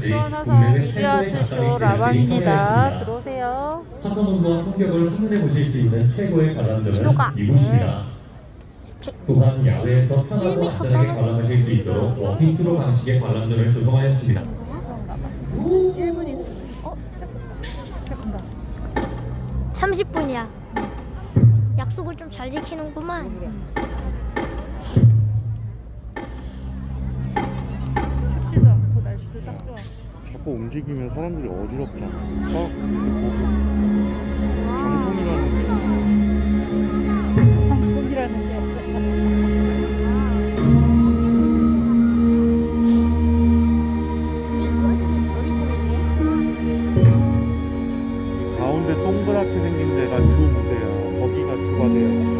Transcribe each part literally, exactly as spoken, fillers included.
때까지 국내외 최고의 작가인 기자들이 참여했습니다. 들어오세요. 화성음과 성격을 한눈에 보실 수 있는 최고의 관람들은 이곳입니다. 또한 야외에서 편하고 안전하게 관람하실 수 있도록 워킹스로 방식의 관람들을 조성하였습니다. 일 분 있어. 어? 시작한다. 삼십 분이야. 약속을 좀 잘 지키는구만. 춥지도 않고 날씨도 딱 좋아. 자꾸 움직이면 사람들이 어지럽잖아. 어? 방송이라는 게. 방송이라는 게. 가운데 동그랗게 생긴 데가 주 무대야. 거기가 주가 돼요.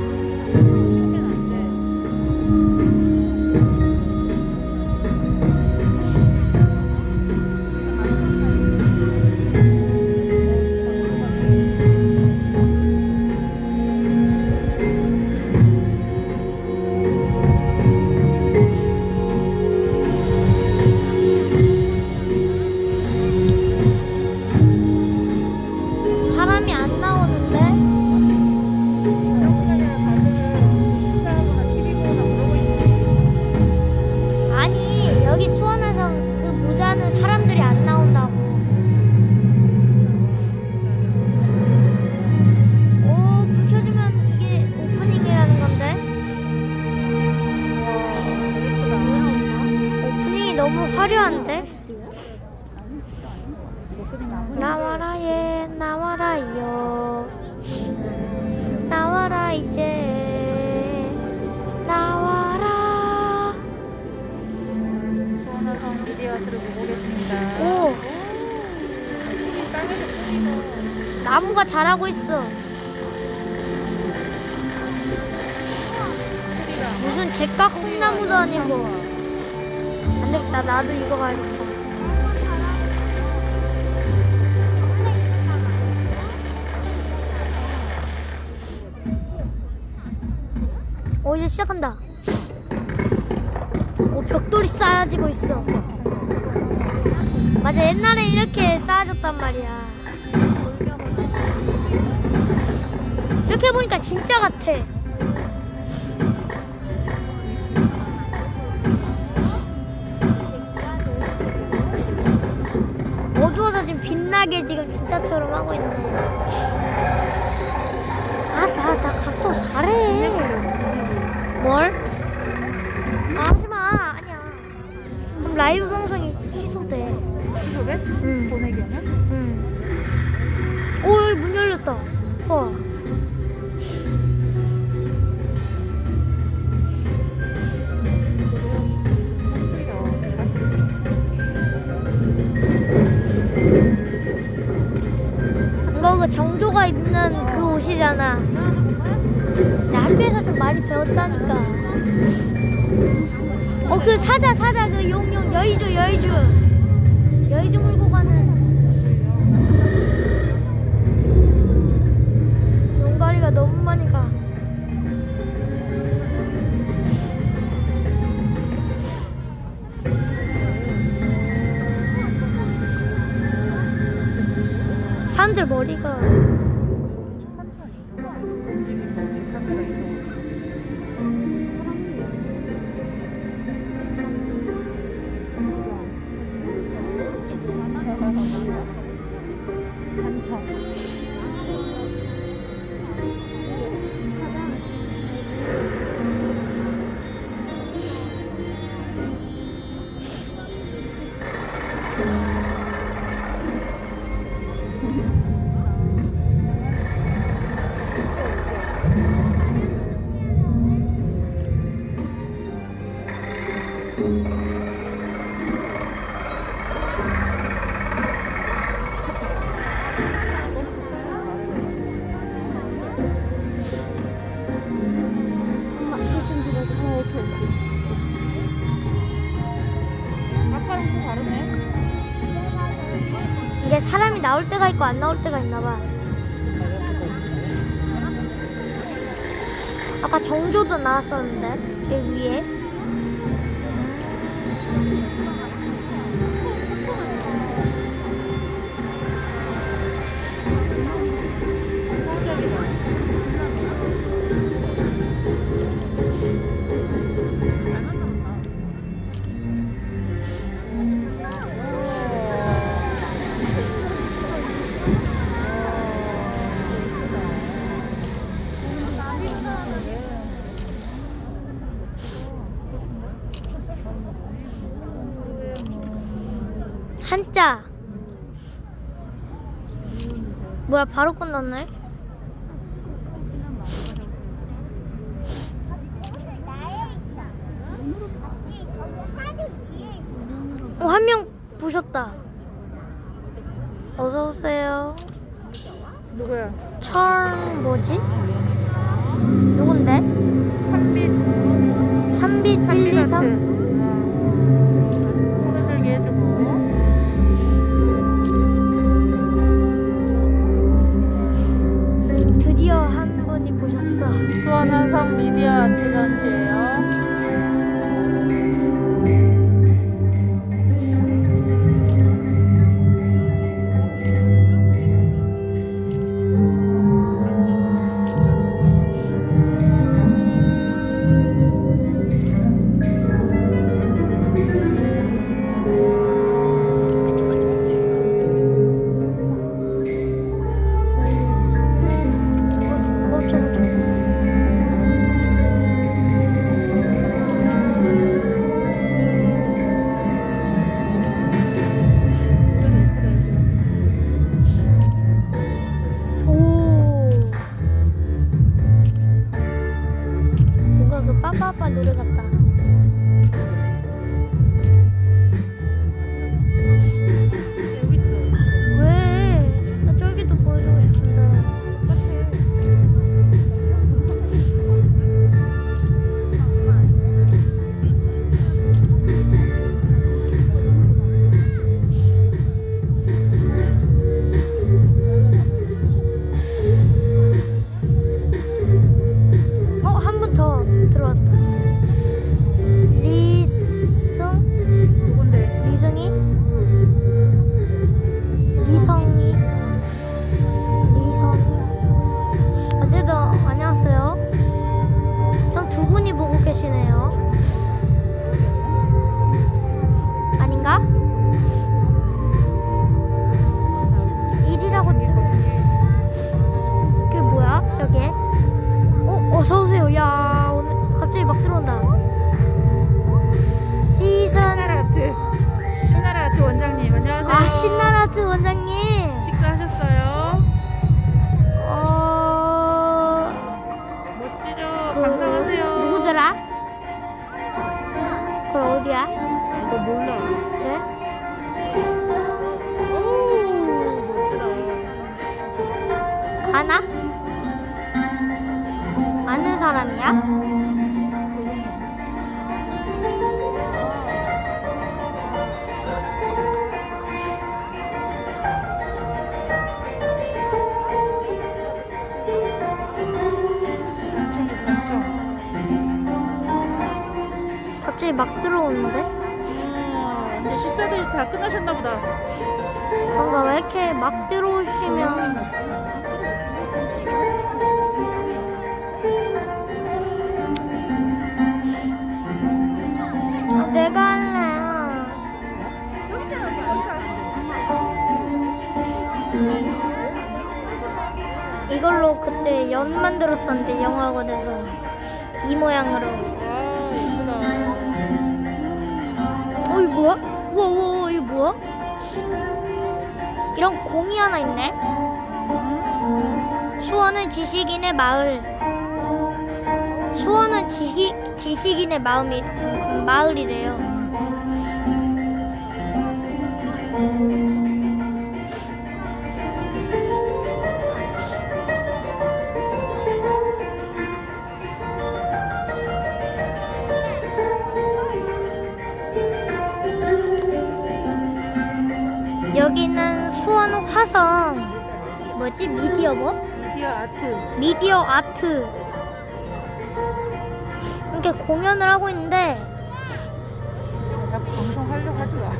사람이 안 나오는데? 아니, 여기 수원에서 그 모자는 사람들이 안 나온다고. 오, 불 켜지면 이게 오프닝이라는 건데? 오프닝이 너무 화려한데? 나와라 얘 나와라요 나와라 이제 나와라. 수원화성 미디어트를 보고 계십니다. 오, 땅에서 뿌리고. 나무가 자라고 있어. 무슨 잭과 콩나무도 아니고. 안되겠다, 나도 이거 가야겠다. 오, 이제 시작한다. 오, 벽돌이 쌓여지고 있어. 맞아, 옛날에 이렇게 쌓아졌단 말이야. 이렇게 보니까 진짜 같아. 어두워서 지금 빛나게 지금 진짜처럼 하고 있네. 아, 나, 나 각도 잘해. 뭘? 아, 하지마. 아니야. 그럼 라이브 방송이 취소돼. 취소돼? 응. 보내기 하면? 응. 오, 여기 문 열렸다. 와. 이거 그 정조가 입는 그 옷이잖아. 나 학교에서 좀 많이 배웠다니까. 어, 그 사자 사자 그 용용 여의주 여의주 여의주 물고 가는 용가리가 너무 많이 가. 사람들 머리가 이게 사람이 나올 때가 있고 안 나올 때가 있나봐. 아까 정조도 나왔었는데 여기 위에. 뭐야, 바로 끝났네? 어, 한 명 부셨다. 어서 오세요. 누구야? 철 뭐지? 누군데? 삼빛. 삼빛 일, 이, 삼. 손을 들게 해주고. 드디어 한 분이 보셨어. 수원한성 미디어 아트 전시예요. 멈춰, 멈춰. 오. 뭔가 그 빠빠빠 노래 같다. 여기 있어. 왜? 나 저기도 보여주고 싶은데. 어, 한 분 더 들어왔다. 리승? 누군데? 리승이? 리성이? 리성이? 어쨌든 안녕하세요. 형 두 분이 보고 계시네요. 아닌가? 일이라고 뜨. 그게 뭐야? 저게? 어, 어서오세요. 야, 오늘 갑자기 막 들어온다. 시즌. 신나라아트. 신나라아트 원장님, 안녕하세요. 아, 신나라트 원장님. 식사하셨어요? 어, 멋지죠? 그, 감상하세요. 누구더라? 그 어디야? 너 몰라. 그래? 오, 멋지다. 아나? 아는 사람이야? 갑자기 막 들어오는데? 음, 근데 식사들이 다 끝나셨나 보다. 뭔가 왜 이렇게 막 들어오시면 아, 내가 할래. 이걸로 그때 연 만들었었는데 영화관에서 이 모양으로. 와, 예쁘다. 어, 이거 뭐야? 우와, 우와, 이거 뭐야? 이런 공이 하나 있네. 수원은 지식인의 마을. 수원은 지식, 지식인의 마음이, 마을이래요. 여기는 수원 화성 뭐지? 미디어 뭐? 미디어 아트. 미디어 아트 이렇게 공연을 하고 있는데 나 방송하려고 하지 마.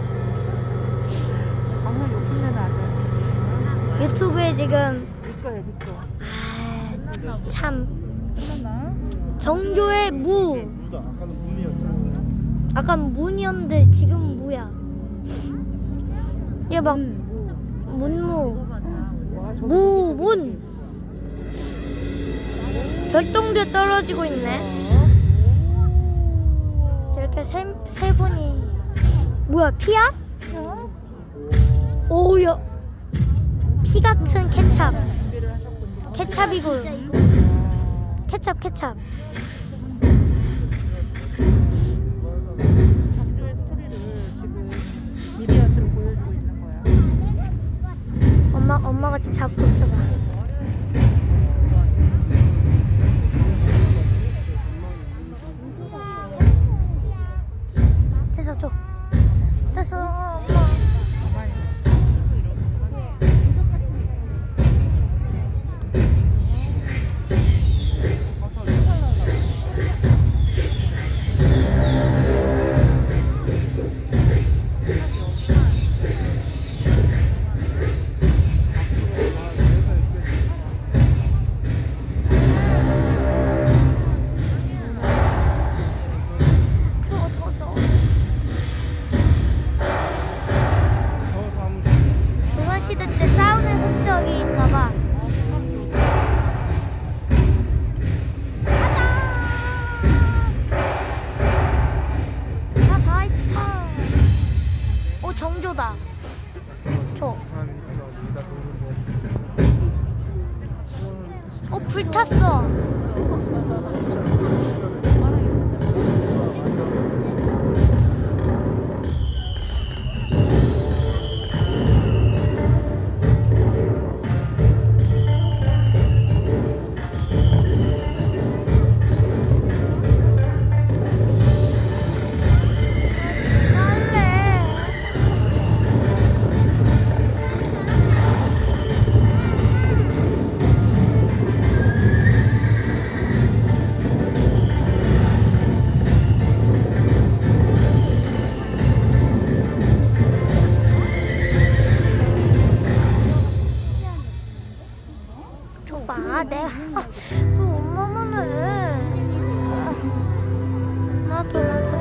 방송 욕심내는 안 돼. 유튜브에 지금 네 거야, 네 거. 아, 참 끝났나? 정조의 무 무다. 아까는 문이었잖아. 아까 문이었는데 지금 무야. 얘 막 문무 무문 별똥별 떨어지고 있네. 저렇게 세, 세 분이 뭐야 피야? 오야 피 같은 케찹. 준비를 하셨군요. 케찹이고. 케찹, 케찹. 장조의 스토리를 지금 미디어트로 보여주고 있는 거야. 엄마, 엄마가 좀 잡고 있어봐. 됐어, 줘. 됐어, 엄마. 조선시대 때 싸우는 흔적이 있나봐. 가자! 가자, 이파! 오, 정조다. 저. 어, 불 탔어. 줘봐, 내가 엄마만 해. 나도, 나도.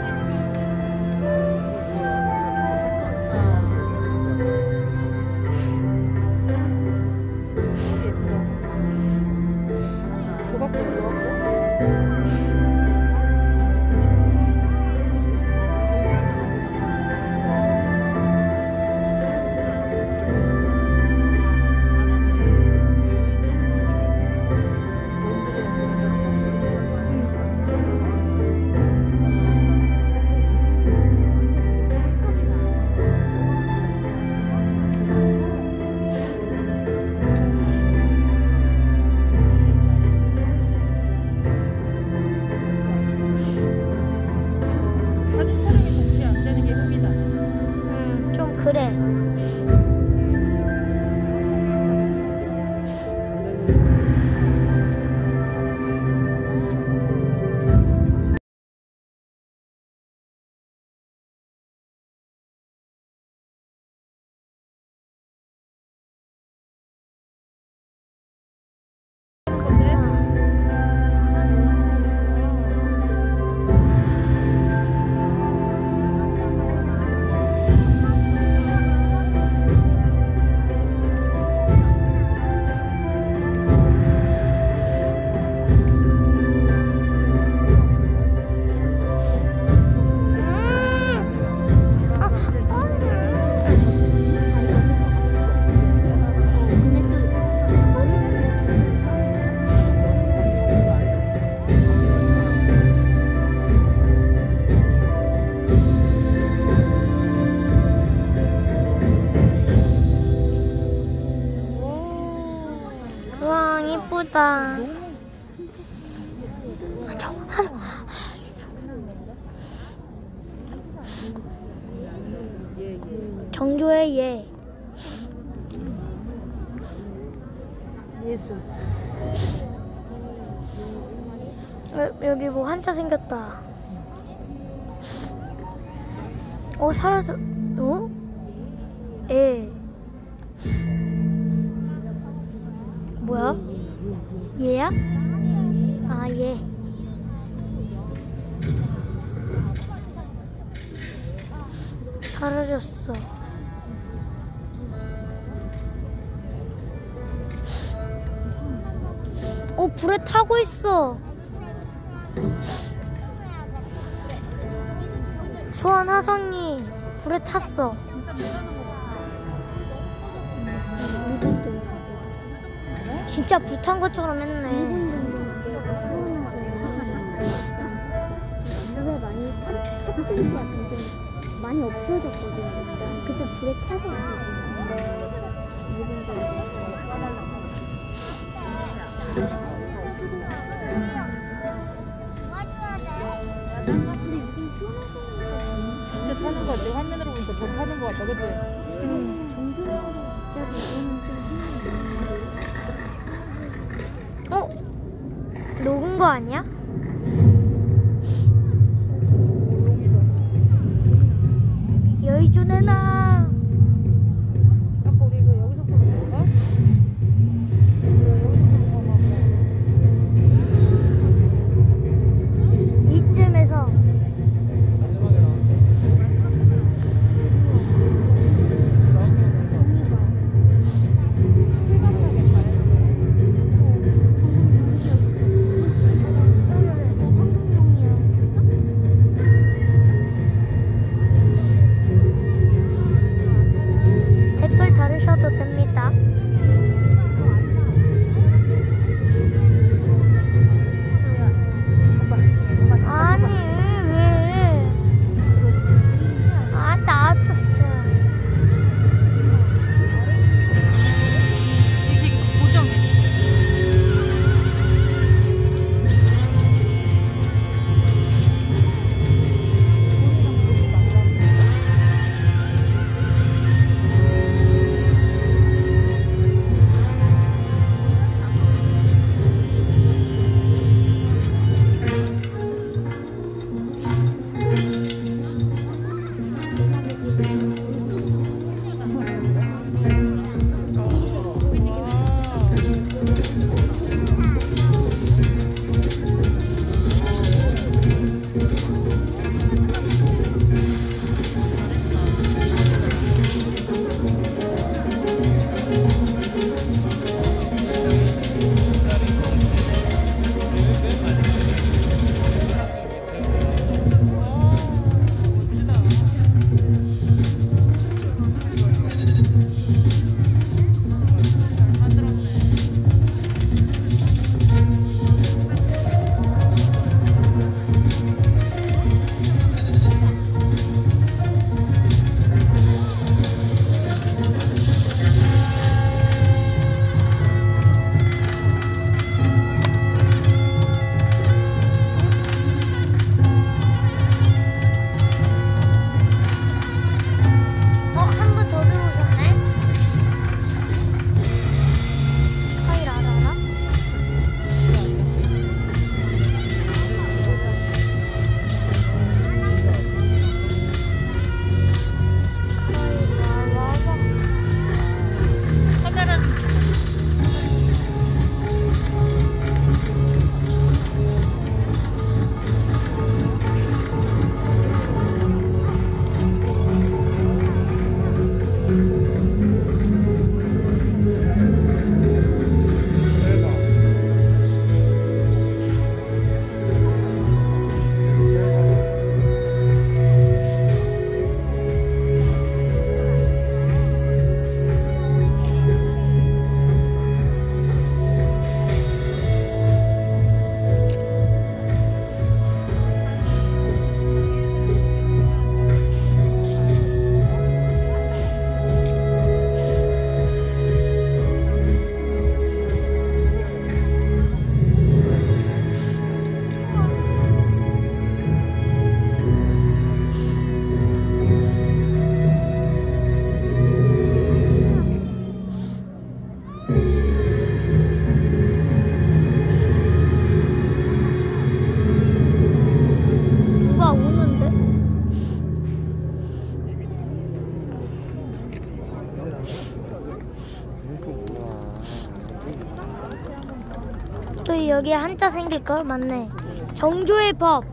조각도 들어왔고. 사진 촬영이 동시에 안 되는 게 흠이다. 음, 좀 그래. 와, 이쁘다. 하자, 하자. 정조의 예. 예술. 여, 여기 뭐 한자 생겼다. 어, 사라져. 어? 예. 뭐야? 얘야? 아, 얘. 사라졌어. 어, 불에 타고 있어. 수원 화성이 불에 탔어. 진짜 불탄 것처럼 했네. 물에 많이 탔, 탔던 게 약간 좀 많이 없어졌거든요. 일단 그때 불에 타서 왔거든요. 일본도. 근데 여긴 시원해서 진짜 타는 거 같아. 화면으로 보니까 더 타는 거 같다, 그치? 정규적으로 갑자기 이거는 좀 어? 녹은 거 아니야? 여의주 내놔. 아까 우리 이거 여기서 보는 건가? 여기서 보는 건가? 이쯤에서 댓글 달으셔도 됩니다. 아니 왜? 아 나왔어. 이게 고정해. 어, 한 분 더 들어오셨네. 카일 알아라? 카일 나와봐. 카메라 누가 오는데? 또 여기 한자 생길걸? 맞네. 정조의 법.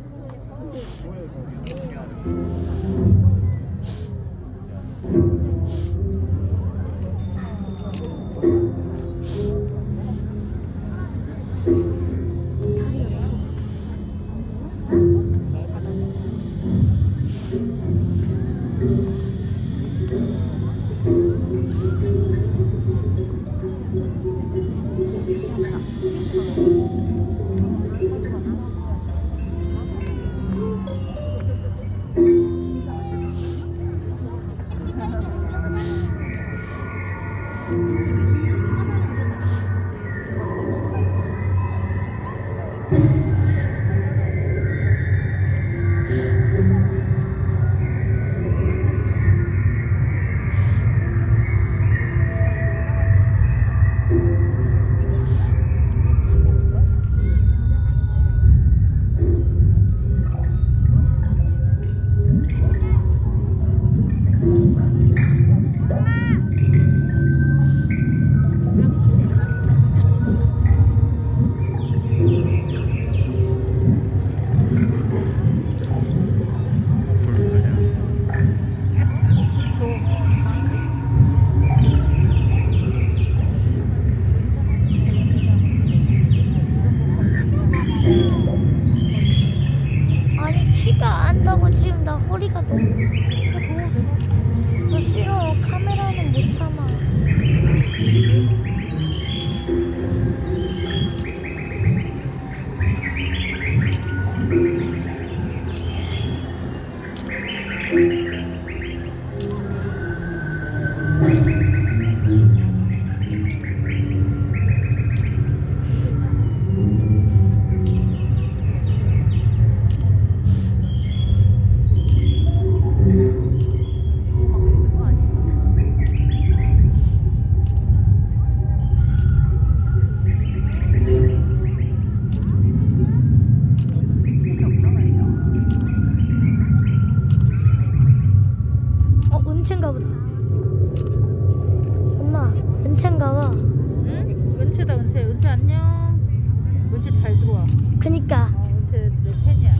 은채다 은채. 은채 안녕. 은채 잘 들어와. 그니까 어, 은채 내 팬이야.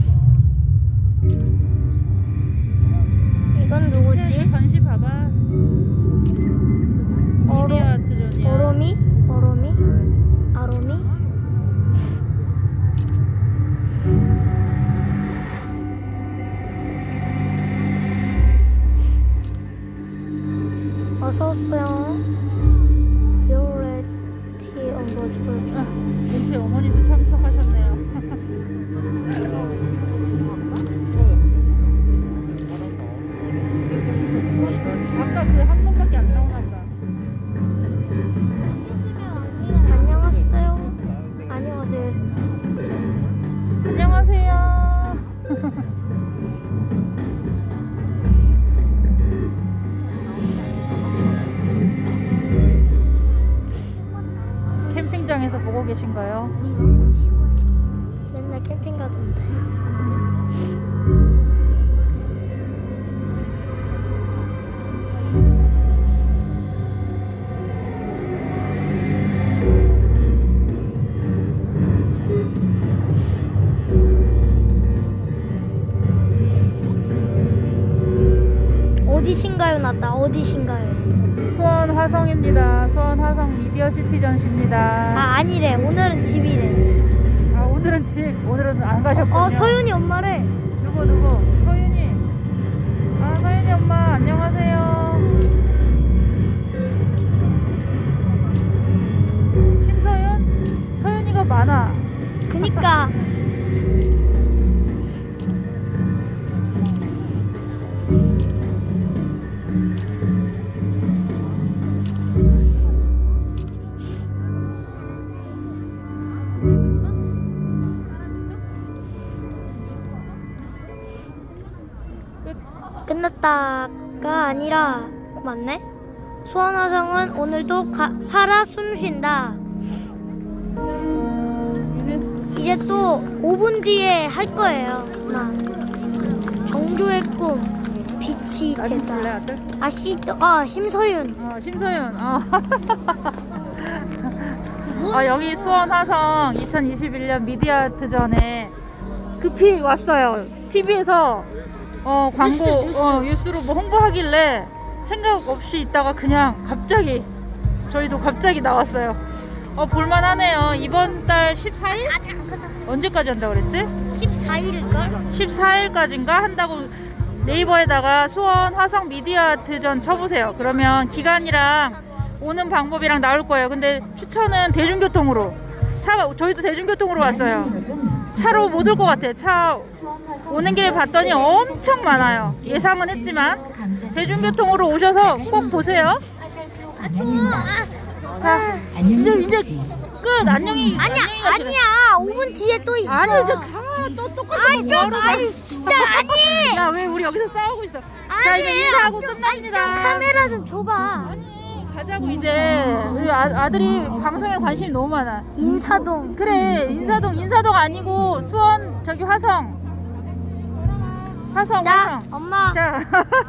이건 은채 누구지? 전시 봐봐. 어로- 미디어 아트전이야. 어로미? 어로미? 아로미? 어서오세요. 비오레티 언버즈. 아, 은채 어머니도 참석하셨네요. 아까 그 한 번밖에 안 나오나 보다. 안녕하세요. 안녕하세요. 안녕하세요. 캠핑장에서 보고 계신가요? 맨날 캠핑 가던데. 어디신가요? 나다 어디신가요? 수원 화성입니다. 수원 화성 미디어 시티 전시입니다. 아 아니래. 오늘은 집이래. 아 오늘은 집 오늘은 안 가셨군요. 어 서윤이 엄마래. 누구 누구? 소윤이. 아 소윤이 엄마 안녕하세요. 심서윤? 서윤이가 많아. 그니까 끝났다가 아니라 맞네? 수원화성은 오늘도 가, 살아 숨쉰다. 이제 또 오 분 뒤에 할 거예요. 나 정조의 꿈 빛이 아들 줄래 되다. 아들? 아씨, 아 심서윤. 어 심서윤. 어. 아 여기 수원 화성 이천이십일 년 미디어 아트전에 급히 왔어요. 티비에서 어 광고 뉴스, 뉴스. 어 뉴스로 뭐 홍보하길래 생각 없이 있다가 그냥 갑자기 저희도 갑자기 나왔어요. 어 볼만하네요. 이번 달 십사 일? 아직 안 끝났어. 언제까지 한다고 그랬지? 십사 일일걸? 십사 일까지인가 한다고 네이버에다가 수원 화성 미디어 아트전 쳐보세요. 그러면 기간이랑 오는 방법이랑 나올 거예요. 근데 추천은 대중교통으로. 차가 저희도 대중교통으로 왔어요. 차로 못 올 것 같아. 차 오는 길에 봤더니 엄청 많아요. 예상은 했지만 대중교통으로 오셔서 꼭 보세요. 아 좋아. 자, 이제 이제 끝. 안녕히. 아니야 안녕히 가시래. 아니야. 오 분 뒤에 또 있어. 아니 이제 가또 똑같은 아, 거 좀, 뭐하러 아니, 가. 진짜 아니. 야 왜 우리 여기서 싸우고 있어. 아니, 자 이제 인사하고 좀, 끝납니다. 아니, 좀 카메라 좀 줘봐. 아니 가자고 이제. 우리 아, 아들이 방송에 관심이 너무 많아. 인사동. 그래 인사동 인사동 아니고 수원 저기 화성 화성 자 화성. 엄마. 자.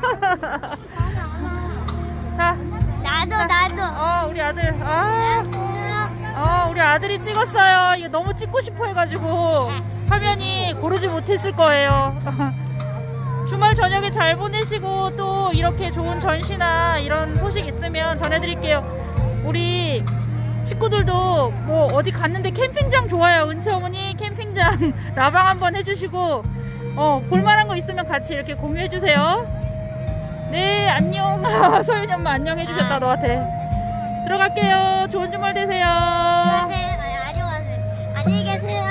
자. 나도 나도. 어 우리 아들. 아. 어 우리 아들이 찍었어요. 이거 너무 찍고 싶어 해가지고 화면이 고르지 못했을 거예요. 주말 저녁에 잘 보내시고 또 이렇게 좋은 전시나 이런 소식 있으면 전해드릴게요. 우리 식구들도 뭐 어디 갔는데 캠핑장 좋아요. 은채 어머니 캠핑장 라방 한번 해주시고 어 볼만한 거 있으면 같이 이렇게 공유해주세요. 네 안녕. 소윤이 엄마 안녕 해주셨다 너한테. 들어갈게요. 좋은 주말 되세요. 안녕하세요. 안녕하세요. 안녕히 계세요.